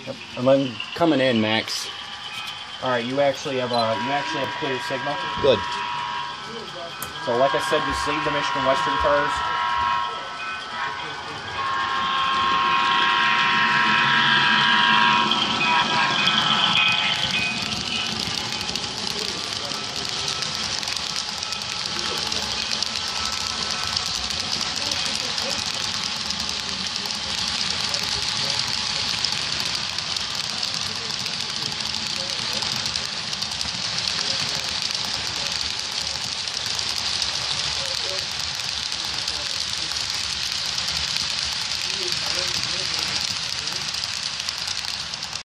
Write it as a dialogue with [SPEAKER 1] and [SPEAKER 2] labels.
[SPEAKER 1] Yep. And then coming in, Max.
[SPEAKER 2] All right, you actually have clear signal.
[SPEAKER 1] Good.
[SPEAKER 2] So, like I said, just leave the Michigan Western cars.